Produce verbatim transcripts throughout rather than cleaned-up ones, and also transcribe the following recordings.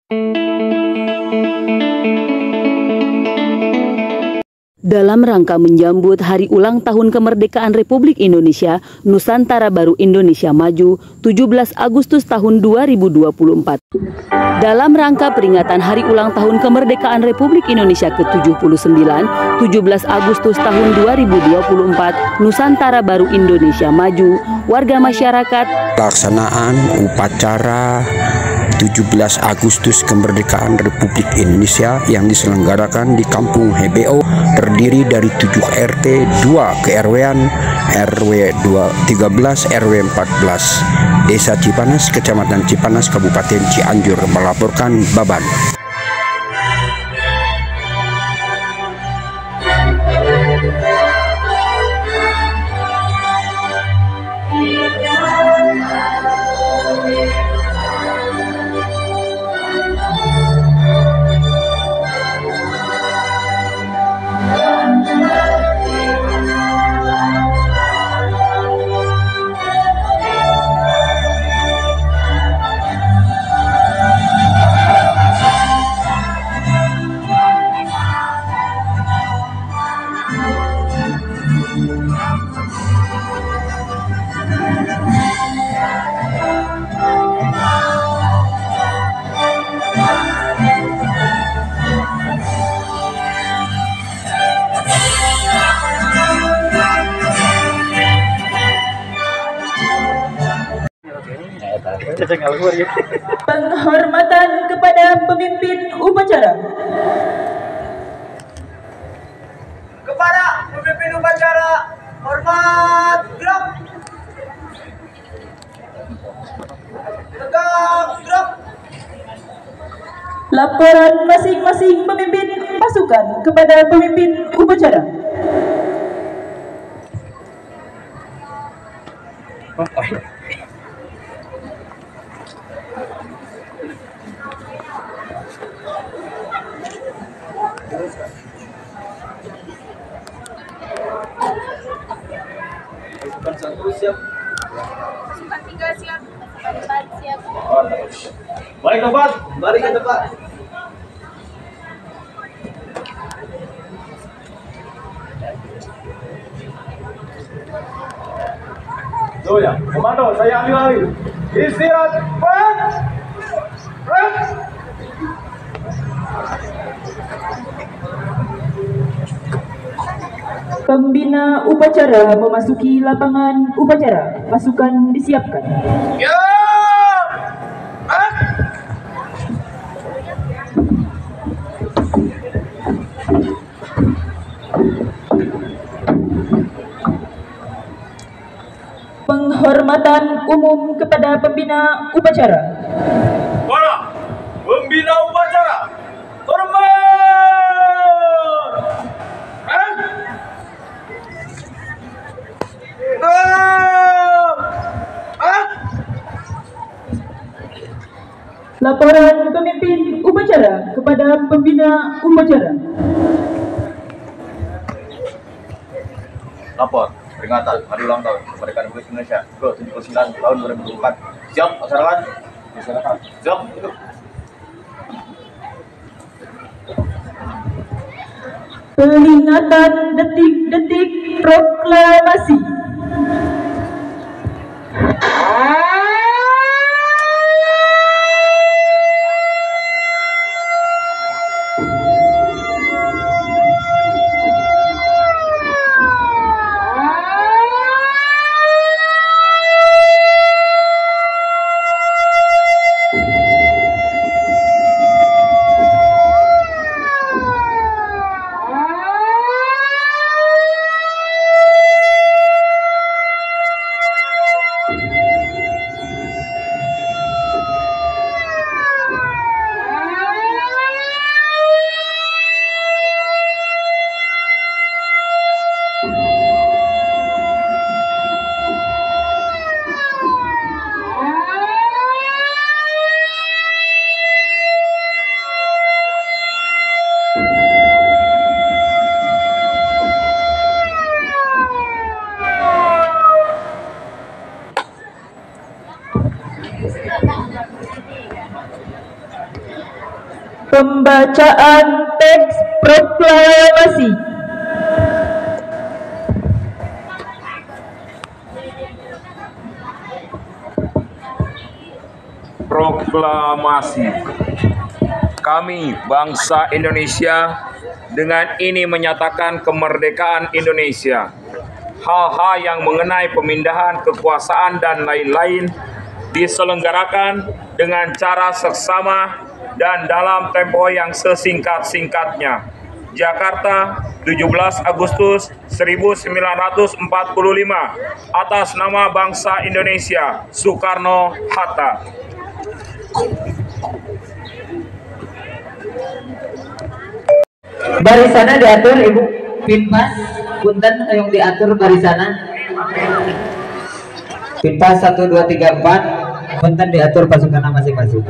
Dalam rangka menyambut Hari Ulang Tahun Kemerdekaan Republik Indonesia, Nusantara Baru Indonesia Maju, tujuh belas Agustus tahun dua ribu dua puluh empat. Dalam rangka peringatan Hari Ulang Tahun Kemerdekaan Republik Indonesia ke tujuh puluh sembilan, tujuh belas Agustus tahun dua ribu dua puluh empat, Nusantara Baru Indonesia Maju, warga masyarakat pelaksanaan upacara tujuh belas Agustus Kemerdekaan Republik Indonesia yang diselenggarakan di Kampung H B O terdiri dari tujuh R T, dua ke R W-an, R W tiga belas, R W empat belas, Desa Cipanas, Kecamatan Cipanas, Kabupaten Cianjur, melaporkan Baban. Penghormatan kepada pemimpin upacara. Kepada pemimpin upacara, hormat gerak. Tegak gerak. Laporan masing-masing pemimpin pasukan kepada pemimpin upacara. Pasukan satu siap. Pasukan tiga siap. Pasukan empat siap. Balik tempat, balik ke tempat. So ya, komando saya ambil alih. Istirahat, break, break. Pembina upacara memasuki lapangan upacara. Pasukan disiapkan. Ya. Penghormatan umum kepada pembina upacara. Para pembina upacara, hormat. Eh? Ah! Ah! Laporan pemimpin upacara kepada pembina upacara. Lapor peringatan Hari Ulang Tahun Kemerdekaan Republik Indonesia ke tujuh puluh sembilan tahun dua ribu dua puluh empat. Siap, laksanakan. Laksanakan. Siap, duduk. Peringatan detik-detik proklamasi. Pembacaan teks proklamasi. Proklamasi. Kami, bangsa Indonesia, dengan ini menyatakan kemerdekaan Indonesia. Hal-hal yang mengenai pemindahan kekuasaan dan lain-lain diselenggarakan dengan cara seksama dan dalam tempo yang sesingkat-singkatnya. Jakarta, tujuh belas Agustus seribu sembilan ratus empat puluh lima. Atas nama bangsa Indonesia, Soekarno-Hatta. Barisana diatur Ibu Pinpas, punten yang diatur barisana. Pinpas satu dua tiga empat, punten diatur pasukan masing-masing.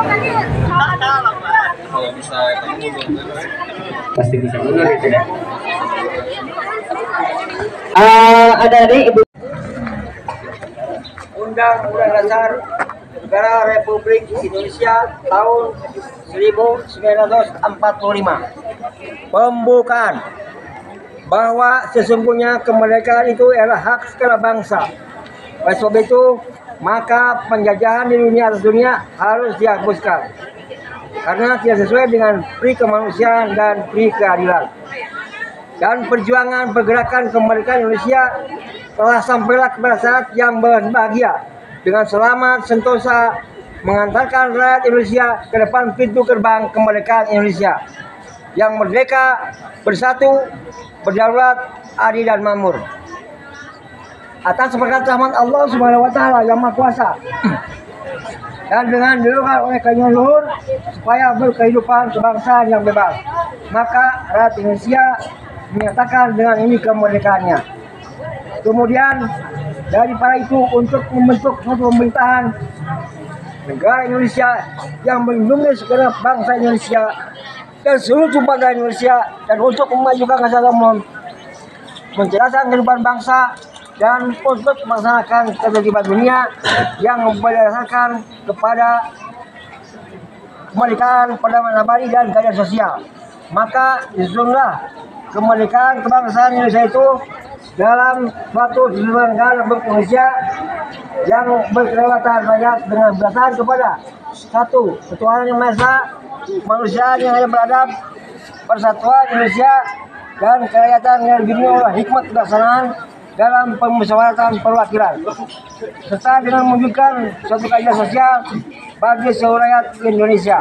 Pasti bisa mundur itu ya. Uh, ada nih Ibu. Undang-Undang Dasar Negara Republik Indonesia tahun seribu sembilan ratus empat puluh lima. Pembukaan bahwa sesungguhnya kemerdekaan itu adalah hak segala bangsa. Oleh sebab itu, maka penjajahan di dunia atas dunia harus dihapuskan karena tidak sesuai dengan pri kemanusiaan dan pri keadilan. Dan perjuangan pergerakan kemerdekaan Indonesia telah sampailah kepada saat yang berbahagia dengan selamat sentosa mengantarkan rakyat Indonesia ke depan pintu gerbang kemerdekaan Indonesia yang merdeka, bersatu, berdaulat, adil dan makmur. Atas berkat rahmat Allah Subhanahu wa taala yang Maha Kuasa. Dan dengan didorong oleh kajian luhur supaya berkehidupan kebangsaan yang bebas, maka rakyat Indonesia menyatakan dengan ini kemerdekaannya. Kemudian daripada itu untuk membentuk suatu pemerintahan negara Indonesia yang melindungi segenap bangsa Indonesia dan seluruh tumpah darah Indonesia, dan untuk memajukan kesatuan, mencerdaskan kehidupan bangsa, dan untuk melaksanakan ketertiban dunia yang berdasarkan kepada kemerdekaan, perdamaian abadi dan keadilan sosial. Maka disusunlah kemerdekaan kebangsaan Indonesia itu dalam suatu negara Republik Indonesia yang berkedaulatan rakyat dengan berdasarkan kepada satu, ketuhanan yang maha esa, kemanusiaan yang hanya beradab, persatuan Indonesia, dan kerakyatan yang dibimbing oleh hikmat kebijaksanaan dalam pemusyawaratan perwakilan, serta dengan mewujudkan suatu keadilan sosial bagi seluruh rakyat Indonesia.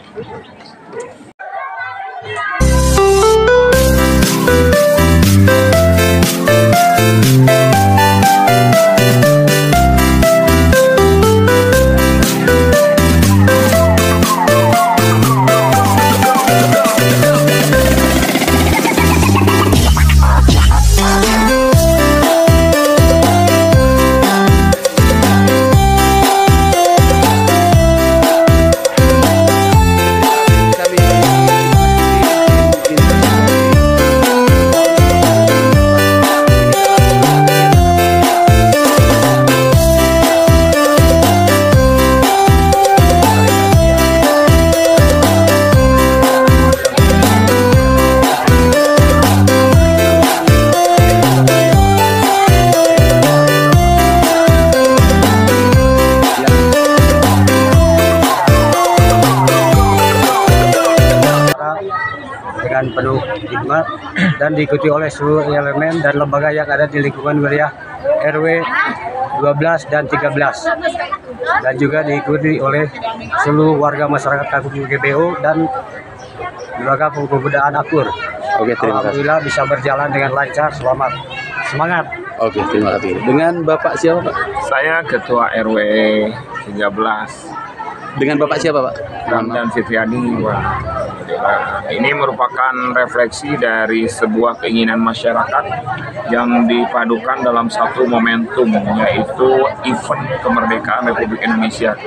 Dengan penuh hikmat dan diikuti oleh seluruh elemen dan lembaga yang ada di lingkungan wilayah R W dua belas dan tiga belas, dan juga diikuti oleh seluruh warga masyarakat Kampung G B O dan lembaga pembudayaan Akur. Oke, terima kasih. Alhamdulillah bisa berjalan dengan lancar, selamat, semangat. Oke, terima kasih. Dengan Bapak siapa, Pak? Saya Ketua R W tiga belas. Dengan Bapak siapa, Pak? Ramdan Fitriani. Ini merupakan refleksi dari sebuah keinginan masyarakat yang dipadukan dalam satu momentum, yaitu event kemerdekaan Republik Indonesia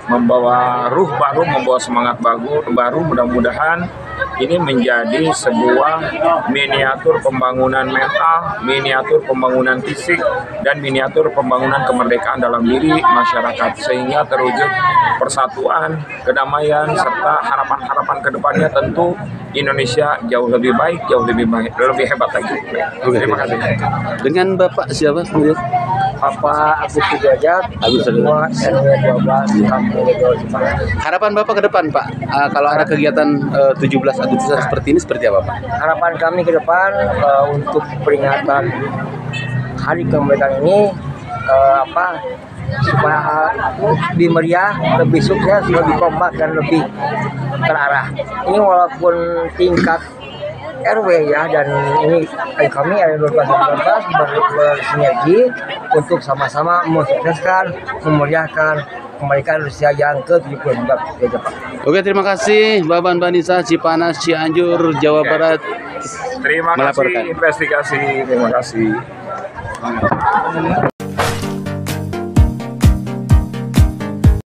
membawa ruh baru, membawa semangat baru, baru mudah-mudahan ini menjadi sebuah miniatur pembangunan mental, miniatur pembangunan fisik, dan miniatur pembangunan kemerdekaan dalam diri masyarakat, sehingga terwujud persatuan, kedamaian, serta harapan-harapan kedepannya tentu Indonesia jauh lebih baik, jauh lebih baik, lebih hebat lagi. Oke, Terima kasih. Dengan Bapak siapa? Bapak Agus Sudrajat, Agus semua R W dua belas Kampung Hebe Cipanas. Harapan Bapak ke depan, Pak, uh, kalau ada kegiatan uh, tujuh belas Agustus seperti ini seperti apa, Pak? Harapan kami ke depan uh, untuk peringatan Hari Kemerdekaan ini uh, apa supaya lebih meriah, lebih sukses, lebih kompak dan lebih terarah. Ini walaupun tingkat R W ya, dan ini kami R W dua belas bersinergi untuk sama-sama mensukseskan, memeriahkan kemerdekaan Indonesia yang ke tujuh puluh sembilan. Oke, terima kasih Baban Banisa, Cipanas, Cianjur, Jawa Barat. Terima kasih melaporkan. investigasi, terima kasih.